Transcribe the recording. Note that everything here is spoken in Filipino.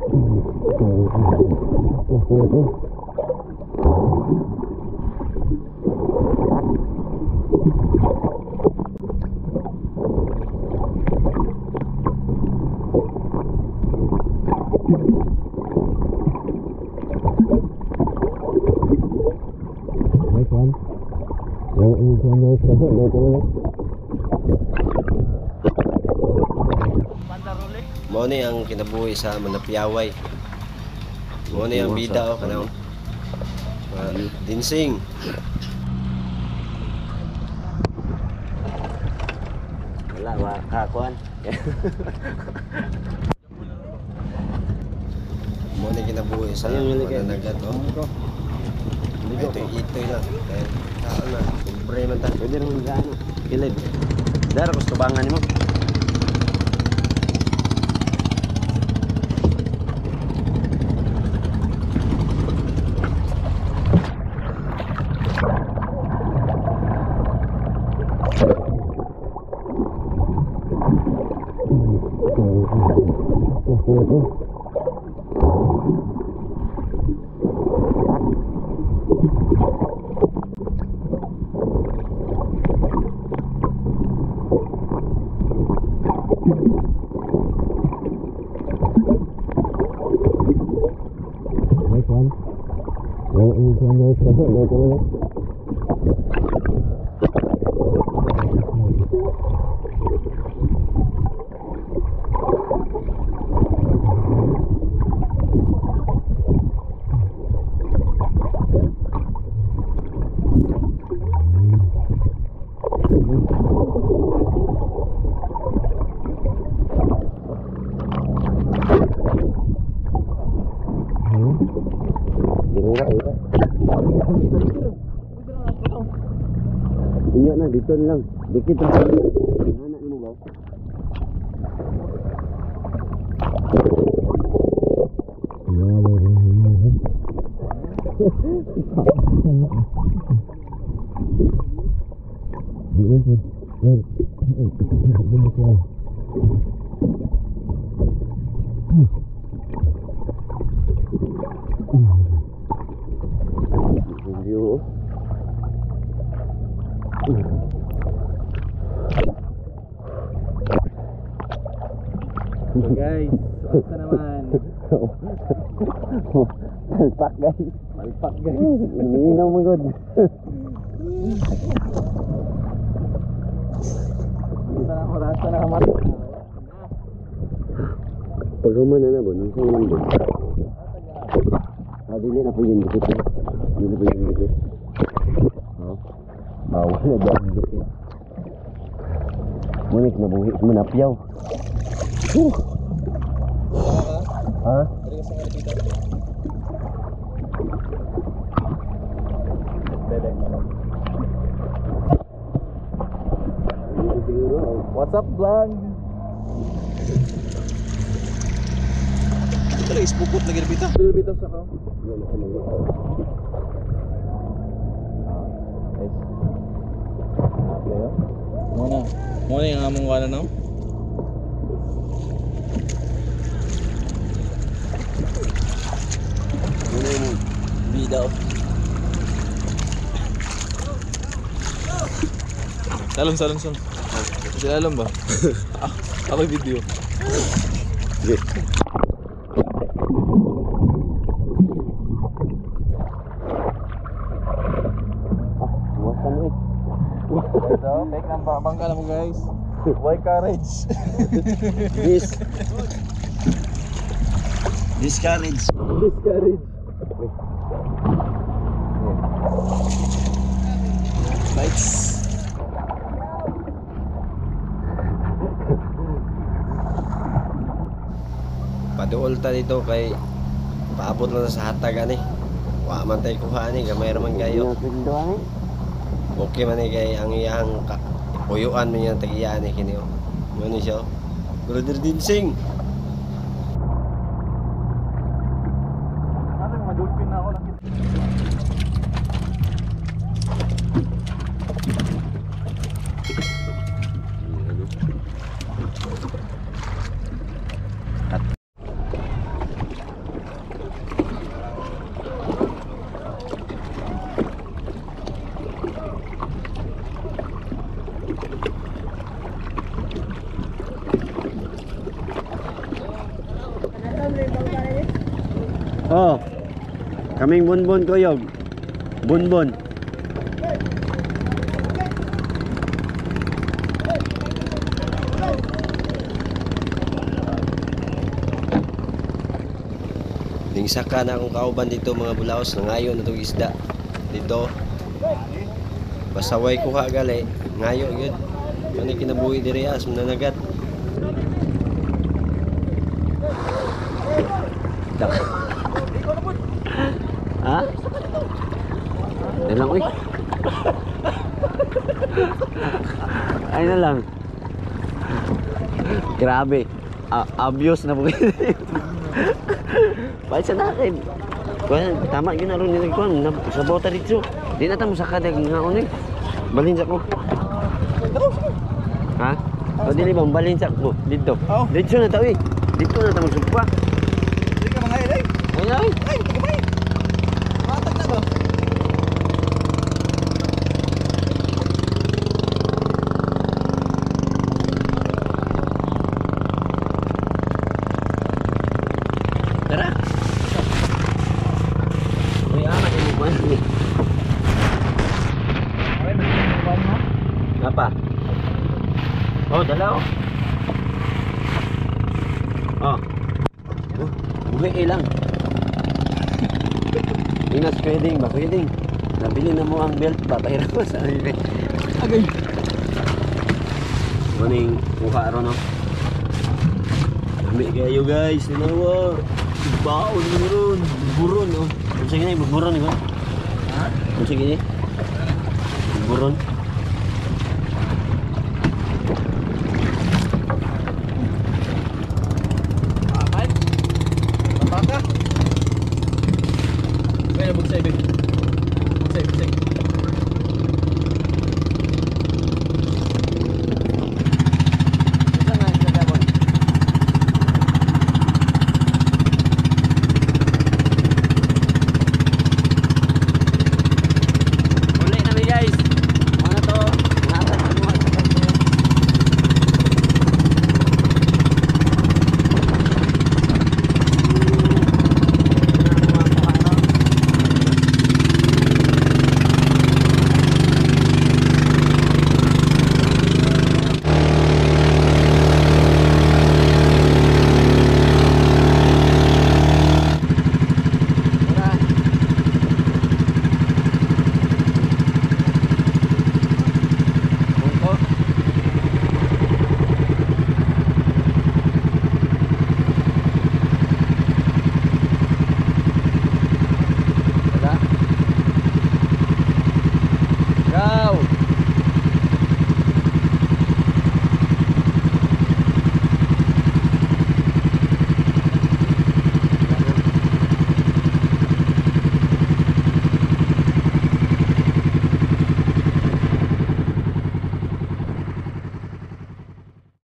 Mo ni ang kinabuhi sa Manapiyaway. Mo ni ang bida o kanang dinsing. Wala wa kakuan. Mo ni kinabuhi sa Mananagat o. Ito lang. Saan na? Sobre man ta. Pwede naman gaano. Kilid. Dara ko tubangan mo. Iya na dito lang. Dikit lang. Anak mo ba? Guys, basta naman. Malpak guys. Malpak guys. Iniinaw mo god. Rasa na kamari. Pagkaman na ba? Nung saan lang ba? Dili na po yun dikit. Dili na po yun dikit. Bawal na ba ang dikit? Munik na buhi. Manapyaw. Ha? What's up, vlog? Ito lang ispukot lagi na bitaw. Bitaw sa ko. Nice. Muna yung among wala no? Bidaw. Salon. Sila alam ba? Ako yung video. Sige. Buwasan mo eh. So, make ng bangka na mo guys. Why courage? Discourage. Lights. Paduol ta dito kay paabot lang sa hatag ani. Wa man tay kuha ani gamay ra man kayo. Okay man ni kay ang iyang puyuan man yang tagiyan ni kini. Mo ni siya. Brother Dinsing. Ano madulpin na ako lang. Oh. Kaming bunbun kuyog. Bunbun. Saka na akong kauban dito mga bulaos, nangayo na itong isda dito. Basta way kuha gali, ngayo yun. Ano kinabuhi diri as mananagat. Ha? Dalang uy. Ay na lang. Grabe. Abuse na po. Balik sa nakin. Tama yun na rin nilagkuhan. Sa bota dito. Di na tamo sa kadag nga unig. Balinsak mo. Ha? O dili bang balinsak mo? Dito. Dito na tao eh. Dito na tamo sumpa. Hindi ka mga ilay. Ay na eh. Ay, kumay. Matag na ba? Tara. Uy, amat yung buwan ni. Ay, magkakaroon mo. Apa? Oh, dala oh. Oh. Buhi lang. Inas pwedeng ba? Pwedeng. Nabili na mo ang belt ba? Pahirap mo sa akin. Agay. Maning kuha ron no. Dami kayo guys, dalawa. Baon mo ron. Buron oh. Kung sige na, buron di ba? Ha? Kung sige ni. Buron.